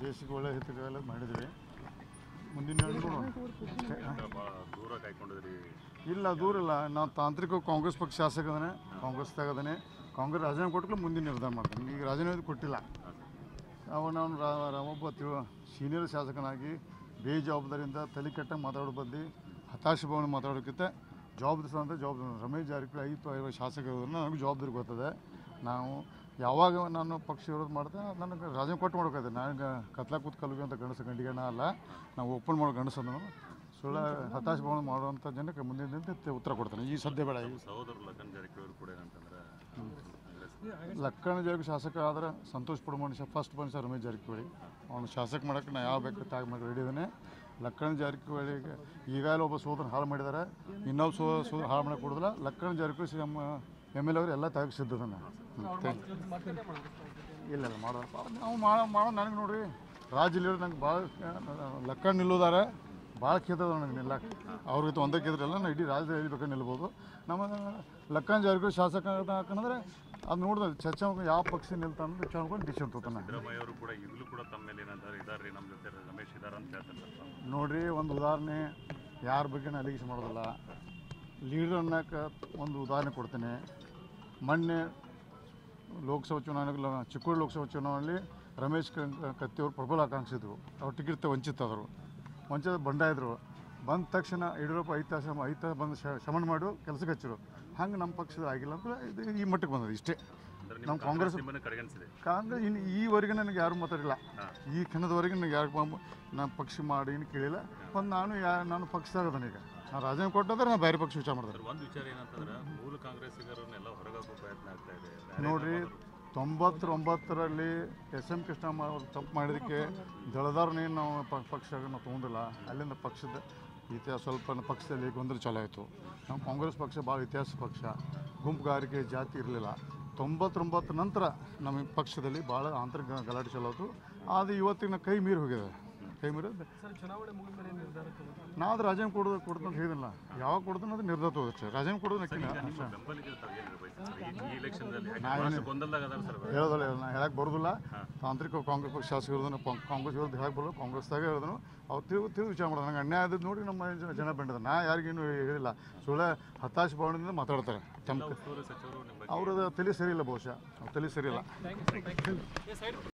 ದೇಶಕ್ಕೆ ಒಳ್ಳೆ ಹಿತಕ್ಕೆಲ್ಲ ಮಾಡಿದ್ವಿ. ಮುಂದಿನ ದೂರ ಕಾಯ್ಕೊಂಡಿದ್ರಿ? ಇಲ್ಲ, ದೂರ ಇಲ್ಲ. ನಾವು ತಾಂತ್ರಿಕ ಕಾಂಗ್ರೆಸ್ ಪಕ್ಷ ಶಾಸಕದನೆ, ಕಾಂಗ್ರೆಸ್ದಾಗದಾನೆ. ಕಾಂಗ್ರೆಸ್ ರಾಜೀನಾಮೆ ಕೊಟ್ಟಲು ಮುಂದಿನ ನಿರ್ಧಾರ ಮಾಡ್ತಾನೆ. ಈಗ ರಾಜೀನಾಮೆ ಕೊಟ್ಟಿಲ್ಲ. ನಾವು ಒಬ್ಬ ಸೀನಿಯರ್ ಶಾಸಕನಾಗಿ ಬೇಜವಾಬ್ದಾರಿಯಿಂದ ತಲೆ ಕೆಟ್ಟಾಗ ಮಾತಾಡೋ ಬದಲಿ ಹತಾಶೆ ಭಾವನೆ ಮಾತಾಡೋಕ್ಕಿಂತ ಜವಾಬ್ದಾರಿ ರಮೇಶ್ ಜಾರಕಿಹೊಳಿ 5 ಶಾಸಕರನ್ನು ನನಗೆ ಜವಾಬ್ದಾರಿ ಗೊತ್ತದೆ. ನಾವು ಯಾವಾಗ ನಾನು ಪಕ್ಷ ವಿರೋಧ ಮಾಡ್ದೆ ನನಗೆ ರಾಜೀನಾಮೆ ಕೊಟ್ಟು ಮಾಡ್ಬೇಕಾದ್ರೆ ನನಗೆ ಕತ್ಲ ಕೂತ್ ಕಲ್ವಿ ಅಂತ ಗಂಡಿಗೆಣ ಅಲ್ಲ, ನಾವು ಓಪನ್ ಮಾಡೋ ಗಂಡಸನ್ನು ಸುಳ್ಳ ಹತಾಶೆ ಭಾವನೆ ಮಾಡುವಂಥ ಜನಕ್ಕೆ ಮುಂದಿನ ದಿನ ಉತ್ತರ ಕೊಡ್ತಾನೆ. ಈ ಸದ್ಯ ಬೇಡ. ಈ ಸಹೋದರ ಲಖನ್ ಜಾರಕಿಹೊಳಿ ಕೂಡ ಏನಂತಂದ್ರೆ ಲಕ್ಕಣ ಜಾರಕಿಹೊಳಿ ಶಾಸಕ ಆದ್ರೆ ಸಂತೋಷ ಪಡೋ ಮನುಷ್ಯ ಫಸ್ಟ್ ಮನುಷ್ಯ ರಮೇಶ್ ಜಾರಕಿಹೊಳಿ. ಅವನು ಶಾಸಕ ಮಾಡೋಕ್ಕೆ ನಾ ಯಾವ ಬೇಕು ತಾಗಿ ಮಾಡಿ ರೆಡಿ ಇದ್ದಾನೆ. ಲಕ್ಕಣ ಜಾರಕಿಹೊಳಿಗೆ ಈಗಾಗಲೇ ಒಬ್ಬ ಸೋದರ ಹಾಳು ಮಾಡಿದ್ದಾರೆ, ಇನ್ನೊಬ್ಬ ಸೋದರ ಹಾಳು ಮಾಡೋಕ್ಕೆ ಕೊಡೋದಿಲ್ಲ. ಲಕ್ಕಣ ಜಾರಕಿಹೊಳಿ MLA ಅವರು ಎಲ್ಲ ತಾಗಿ ಸಿದ್ಧದನ್ನ ಇಲ್ಲ ಮಾಡೋದಪ್ಪ ನಾವು ಮಾಡೋ ನನಗೆ ನೋಡಿರಿ ರಾಜ್ಯ ಲೀಡರ್ ನಂಗೆ ಭಾಳ ಲಕ್ಕಣ ನಿಲ್ಲೋದಾರೆ ಭಾಳ ಕೇಳ್ತದ ನನಗೆ ನಿಲ್ಲಕ್ಕೆ. ಅವ್ರಿಗೆ ಒಂದೇ ಕೇಳಿದ್ರಲ್ಲ ನಾವು ಇಡೀ ರಾಜ್ಯದಲ್ಲಿ ಬೇಕಾದ್ರೆ ನಿಲ್ಬೋದು. ನಮ್ಮ ಲಕ್ಕಣ ಜಾರಕಿಹೊಳಿ ಶಾಸಕ ಹಾಕಂದ್ರೆ ಅದು ನೋಡಿದ್ರೆ ಚರ್ಚೆ ಯಾವ ಪಕ್ಷ ನಿಲ್ತಾನೆ ವಿಚಾರ ಮಾಡ್ಕೊಂಡು ಡಿಸಿಷನ್ ತಗೋತಾನೆ. ಸಿದ್ದರಾಮಯ್ಯ ಅವರು ಕೂಡ ಈಗಲೂ ಕೂಡ ತಮ್ಮ ಮೇಲೆ ಏನಂತಾರೆ ಇದಾರೆ, ನಮ್ಮ ಜೊತೆ ರಮೇಶ್ ಇದಾರೆ ಅಂತ ಹೇಳ್ತಾರೆ. ನೋಡಿರಿ, ಒಂದು ಉದಾಹರಣೆ ಯಾರ ಬಗ್ಗೆ ಅಲಿಗೇಷನ್ ಮಾಡೋದಿಲ್ಲ. ಲೀಡರ್ ಅನ್ನೋಕೆ ಒಂದು ಉದಾಹರಣೆ ಕೊಡ್ತೇನೆ. ಮೊನ್ನೆ ಲೋಕಸಭಾ ಚುನಾವಣೆಗಳು ಚಿಕ್ಕೋಡಿ ಲೋಕಸಭಾ ಚುನಾವಣೆಯಲ್ಲಿ ರಮೇಶ್ ಕತ್ತಿಯವರು ಪ್ರಬಲ ಆಕಾಂಕ್ಷಿದ್ರು. ಅವ್ರು ಟಿಕೆಟ್ ವಂಚಿತರು, ಬಂಡಾಯಿದ್ರು. ಬಂದ ತಕ್ಷಣ ಯಡಿಯೂರಪ್ಪ 5 ತಾಸು ಬಂದು ಶಮನ ಮಾಡಿ ಕೆಲಸಕ್ಕೆ ಹಚ್ಚಿರು. ಹಂಗೆ ನಮ್ಮ ಪಕ್ಷದ ಆಗಿಲ್ಲ ಅಂತ ಇದು ಈ ಮಟ್ಟಕ್ಕೆ ಬಂದದ್ದು. ಇಷ್ಟೇ ನಮ್ಮ ಕಾಂಗ್ರೆಸ್ ಇನ್ನು ಈವರೆಗೆ ನನಗೆ ಯಾರು ಮಾತಾಡಿಲ್ಲ. ಈ ಕ್ಷಣದವರೆಗೆ ನನಗೆ ಯಾರು ನಾನು ಪಕ್ಷ ಮಾಡಿ ಏನು ಕೇಳಿಲ್ಲ. ಒಂದು ನಾನು ಪಕ್ಷದಾಗದನ. ಈಗ ನಾನು ರಾಜೀನಾಮೆ ಕೊಟ್ಟಂದ್ರೆ ನಾನು ಬೇರೆ ಪಕ್ಷ ವಿಚಾರ ಮಾಡಿದೆ. ಒಂದು ವಿಚಾರ ಏನಂತಂದ್ರೆ ಮೂಲ ಕಾಂಗ್ರೆಸ್ಸಿಗರನ್ನೆಲ್ಲ ಹೊರಗಾಕೋ ಪ್ರಯತ್ನ ಆಗ್ತಾ ಇದೆ. ನೋಡಿರಿ, 99ರಲ್ಲಿ SM ಕೃಷ್ಣಮ್ಮ ಅವರು ತಪ್ಪು ಮಾಡಿದ್ದಕ್ಕೆ ದಳದಾರನೇನು ನಾವು ಪಕ್ಷ ನಾವು ತೊಗೊಂಡಿಲ್ಲ. ಅಲ್ಲಿಂದ ಪಕ್ಷದ ಇತಿಹಾಸ ಸ್ವಲ್ಪ ಪಕ್ಷದಲ್ಲಿ ಗೊಂದಲ ಚಾಲು ಆಯಿತು. ನಮ್ಮ ಕಾಂಗ್ರೆಸ್ ಪಕ್ಷ ಭಾಳ ಇತಿಹಾಸ ಪಕ್ಷ, ಗುಂಪುಗಾರಿಕೆ ಜಾತಿ ಇರಲಿಲ್ಲ. 99 ನಂತರ ನಮ್ಮ ಪಕ್ಷದಲ್ಲಿ ಭಾಳ ಆಂತರಿಕ ಗಲಾಟೆ ಚಾಲು ಆಯಿತು. ಅದು ಇವತ್ತಿನ ಕೈ ಮೀರಿ ಹೋಗಿದೆ. ಕೈ ಮೀರೋದು ನಾವು ರಾಜೀನಾಮೆ ಕೊಡ್ದು ಅಂತ ಹೇಳಿದಿಲ್ಲ. ಯಾವಾಗ ಕೊಡ್ದು ಅದು ನಿರ್ಧಾರ ತಗೋದು. ರಾಜೀನಾಮೆ ಕೊಡೋದು ಹೇಳೋದಿಲ್ಲ, ನಾನು ಹೇಳಕ್ಕೆ ಬರೋದಿಲ್ಲ. ತಾಂತ್ರಿಕ ಕಾಂಗ್ರೆಸ್ ಪಕ್ಷ ಶಾಸಕರು ಕಾಂಗ್ರೆಸ್ ವಿರುದ್ಧ ಹೇಳಕ್ಕೆ ಬರೋದು, ಕಾಂಗ್ರೆಸ್ದಾಗ ಹೇಳಿದನು. ಅವ್ರು ತಿರುಗಿ ವಿಚಾರ ಮಾಡೋದು. ನಂಗೆ ಅನ್ಯಾಯ ಆದದ್ದು ನೋಡಿ ನಮ್ಮ ಜನ ಬೆಂಡಿದ. ನಾ ಯಾರಿಗೇನು ಹೇಳಿಲ್ಲ. ಸುಳ್ಳೆ ಹತಾಶೆ ಭಾವನೆಯಿಂದ ಮಾತಾಡ್ತಾರೆ. ಅವ್ರದ್ದು ತಲೆ ಸರಿ ಇಲ್ಲ, ಬಹುಶಃ ತಲೆ ಸರಿ ಇಲ್ಲ.